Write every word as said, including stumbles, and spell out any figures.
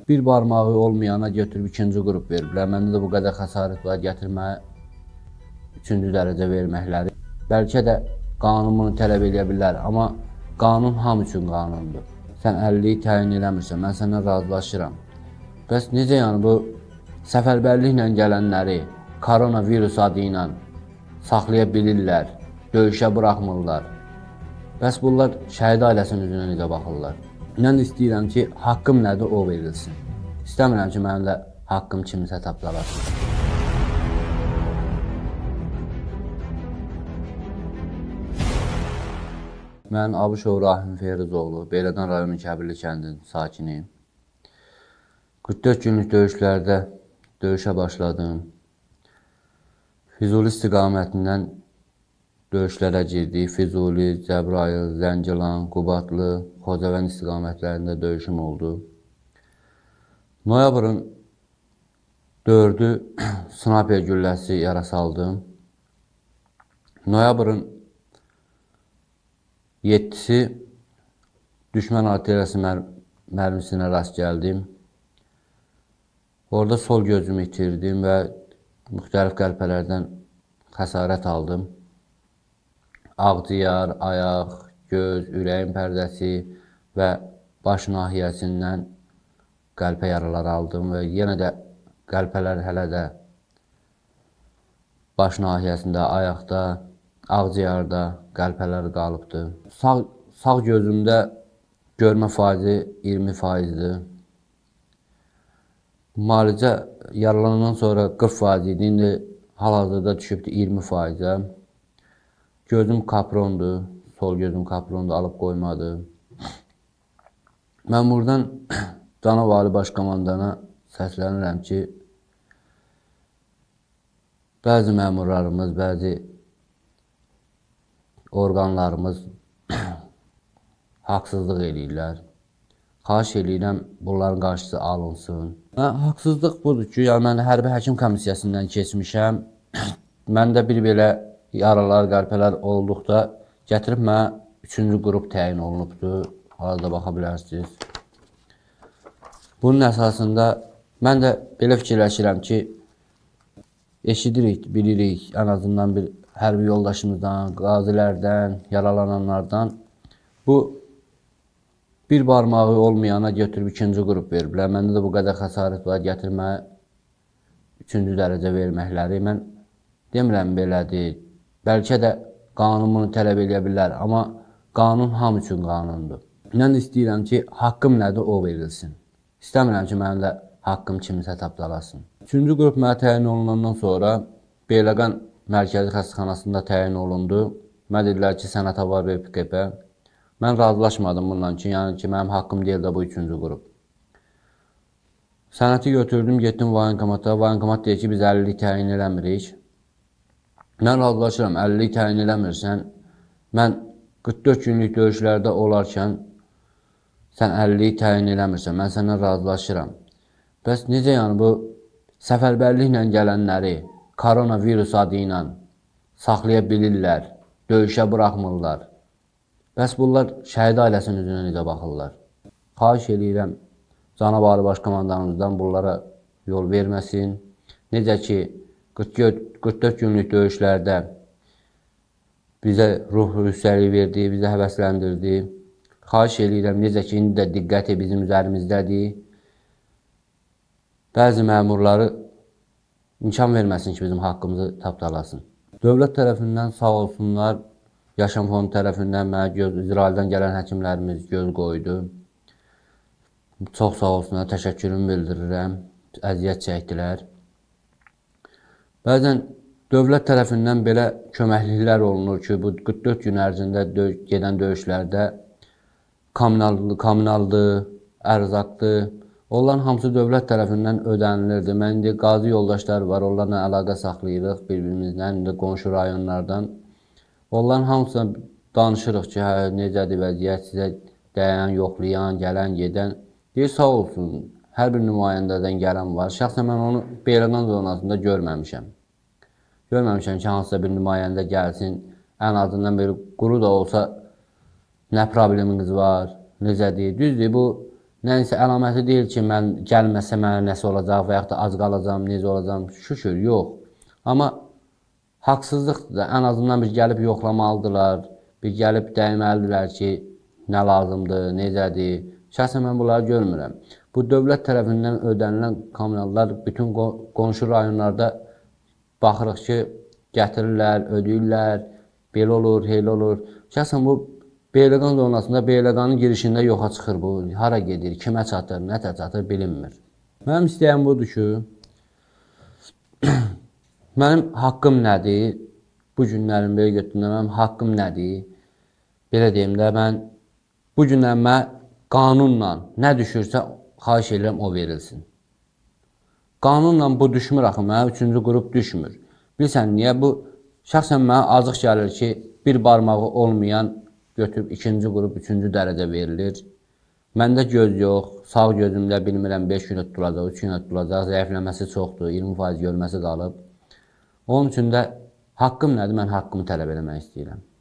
Bir barmağı olmayana götürüb ikinci qrup veriblər. Məndə də bu qədər xəsarət var, gətirməyə üçüncü dərəcə verməkləri. Bəlkə də qanun bunu tələb edə bilər, amma qanun hamı üçün qanundur. Sən əlilliyi təyin eləmirsən, mən səndən razılaşıram. Bəs necə yəni bu səfərbərliklə gələnləri koronavirus adı ilə saxlaya bilirlər, döyüşə buraxmırlar. Bəs bunlar şəhid ailəsinin üzünə necə baxırlar? Mən istəyirəm ki, haqqım nədir o verilsin. İstəmirəm ki, mənim də haqqım kimisə tapdalasın. Mən Abışov Rahim Feyruzoğlu, Beyləqan rayonu Kəbirli kəndinin sakiniyim. qırx dörd günlük döyüşlərdə döyüşə başladım. Füzuli istiqamətindən döyüşlərə girdik. Füzuli, Cəbrayıl, Zəngilan, Qubadlı, Xocavənd istiqamətlərində döyüşüm oldu. Noyabrın dördü snayper gülləsi yara saldım. Noyabrın yeddisi düşmən artilleriyası mər mərmisinə rast gəldim. Orada sol gözümü itirdim və müxtəlif qəlpələrdən xəsarət aldım. Ağciyar, ayaq, göz, ürəyin pərdəsi və baş nahiyəsindən qəlpə yaraları aldım və yenə də qəlpələr hələ də baş nahiyəsində, ayaqda, ağciyarda qəlpələr qalıbdır. Sağ, sağ gözümdə görmə faizi iyirmi faizdir. Müalicə yaralanandan sonra qırx faiz idi, indi hal-hazırda düşübdür iyirmi faizə. Gözüm kaprondur, sol gözüm kaprondur, alıb qoymadı. Mən buradan Cənab Ali Başkomandana səslənirəm ki, bəzi məmurlarımız, bəzi orqanlarımız haqsızlıq edirlər. Xahiş edirəm, bunların qarşısı alınsın. Haqsızlıq budur ki, yəni mən hərbi həkim komissiyasından keçmişəm. Məndə bir belə yaralar, qəlpələr olduqda gətirib mənə üçüncü qrup təyin olunubdur. Arada baxa bilərsiniz. Bunun əsasında mən də belə fikirləşirəm ki, eşidirik, bilirik, ən azından bir hərbi yoldaşımızdan, qazilərdən, yaralananlardan bu bir barmağı olmayana götürüb ikinci qrup veriblər. Məndə də bu qədər xəsarət var, gətirməyə üçüncü dərəcə verməkləri. Mən demirəm belədir. Bəlkə də qanun bunu tələb edə bilər, amma qanun hamı üçün qanundur. Mən istəyirəm ki, haqqım nədir o verilsin. İstəmirəm ki, mənim də haqqım kimisə tapdalasın. Üçüncü qrup mənə təyin olunandan sonra Beyləqan Mərkəzi Xəstəxanasında təyin olundu. Mən dedilər ki, sənətə var ver P K P. Mən razılaşmadım bundan ki, yəni ki, mənim haqqım deyil də bu üçüncü qrup. Sənəti götürdüm, getdim voyinkomata. Voyinkomat deyir ki, biz əlillik təyin eləmirik. Mən razılaşıram, əlillik təyin eləmirsən, mən qırx dörd günlük döyüşlərdə olarkən sən əlilliyi təyin eləmirsən, mən səndən razılaşıram. Bəs necə yəni bu səfərbərliklə gələnləri koronavirus adı ilə saxlaya bilirlər, döyüşə buraxmırlar. Bəs bunlar şəhid ailəsinin üzünə necə baxırlar? Xahiş edirəm, Cənab Ali Başkomandanımızdan bunlara yol verməsin. Necə ki, qırx dörd günlük döyüşlərdə bizə ruh rüsəli verdi, bizə həvəsləndirdi. Xahiş edirəm, necə ki, indi də diqqəti bizim üzərimizdədir. Bəzi məmurları imkan verməsin ki, bizim haqqımızı tapdalasın. Dövlət tərəfindən sağ olsunlar, Yaşam Fondu tərəfindən mənə göz, İsraildən gələn həkimlərimiz göz qoydu. Çox sağ olsunlar, təşəkkürümü bildirirəm, əziyyət çəkdilər. Bəzən dövlət tərəfindən belə köməkliklər olunur ki, bu qırx dörd gün ərzində dö gedən döyüşlərdə kommunaldır, kommunaldır, ərzaqdır. Onların hamısı dövlət tərəfindən ödənilirdi. Mən indi qazi yoldaşlar var, onlarla əlaqə saxlayırıq bir-birimizlə, indi qonşu rayonlardan. Onların hamısına danışırıq ki, hə, necədir vəziyyət, sizə dəyən, yoxlayan, gələn, gedən. Deyir, sağ olsun, hər bir nümayəndədən gələn var. Şəxsən mən onu Beyləqan zonasında görməmişəm. Görməmişəm ki, hansısa bir nümayəndə gəlsin, ən azından bir quru da olsa nə probleminiz var, necədir? Düzdür, bu Nəsə əlaməti deyil ki, mən gəlməsə mənə nəsə olacaq və yaxud da az qalacam, necə olacam, şükür, yox. Amma haqsızlıqdır da, ən azından bir gəlib yoxlamalıdırlar, bir gəlib dəyməlidirlər ki, nə lazımdır, necədir. Şəxsən mən bunları görmürəm. Bu dövlət tərəfindən ödənilən kommunallar bütün qonşu rayonlarda baxırıq ki, gətirirlər, ödəyirlər, belə olur, elə olur. Şəxsən bu Beyləqan zonasında, Beyləqanın girişində yoxa çıxır bu. Hara gedir, kimə çatır, nə çatır bilinmir. Mənim istəyəm budur ki, mənim haqqım nədir? Bu günlərin belə götüründə mənim haqqım nədir? Belə deyim də, mən bu günlər mən qanunla nə düşürsə, xahiş edirəm o verilsin. Qanunla bu düşmür axı, mənə üçüncü qrup düşmür. Bilsən, niyə bu? Şəxsən mənə azıq gəlir ki, bir barmağı olmayan götürüb ikinci qrup, üçüncü dərəcə verilir. Məndə göz yox, sağ gözümdə bilmirəm beş gün tutulacaq, üç gün tutulacaq, zəifləməsi çoxdur, iyirmi faiz görməsi qalıb. Onun üçün də haqqım nədir? Mən haqqımı tələb eləmək istəyirəm.